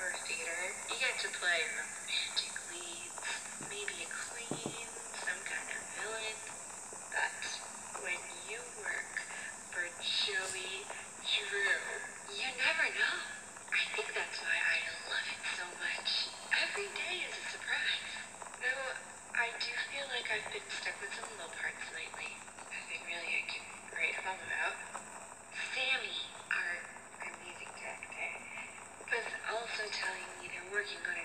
or theater, you get to play romantic leads, maybe a queen, some kind of villain. But when you work for Joey Drew, you never know. I think that's why I love it so much. Every day is a surprise. Though I do feel like I've been stuck with some low parts lately. Nothing really I can write home about. Sammy, our music director, was also telling me they're working on a